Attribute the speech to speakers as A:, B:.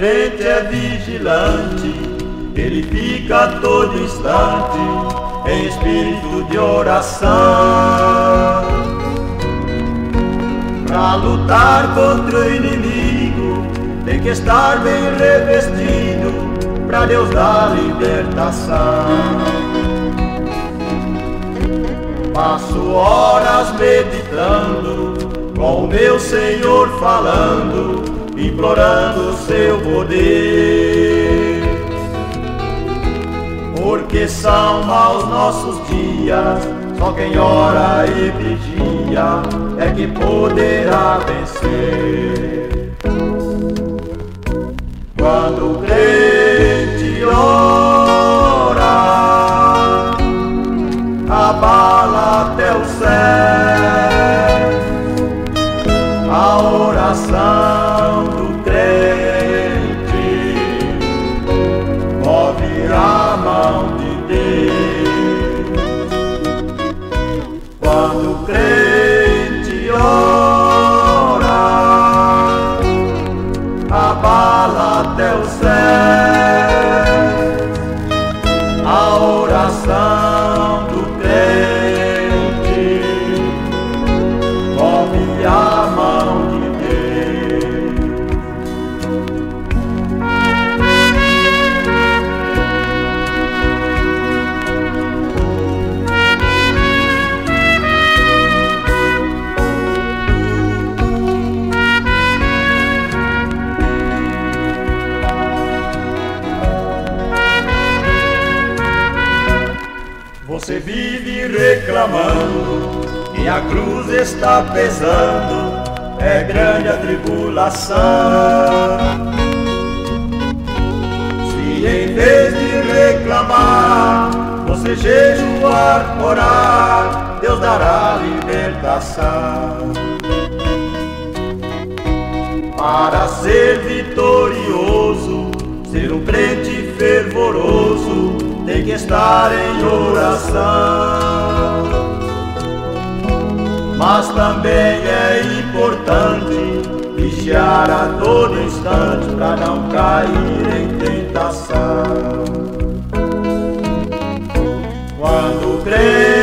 A: crente é vigilante, ele fica a todo instante em espírito de oração. Pra lutar contra o inimigo tem que estar bem revestido pra Deus dar libertação. Passo horas meditando, com o meu Senhor falando, implorando seu poder. Porque são maus nossos dias, só quem ora e vigia é que poderá vencer. Quando o crente ora, abala até o céu. A oração do crente move a mão de Deus. Quando o crente ora, abala até o céu. A oração do crente move a mão de Você vive reclamando que a cruz está pesando, é grande a tribulação. Se em vez de reclamar, você jejuar, orar, Deus dará libertação. Para ser vitorioso, ser um crente fervoroso, tem que estar em oração. Mas também é importante vigiar a todo instante para não cair em tentação. Quando o crente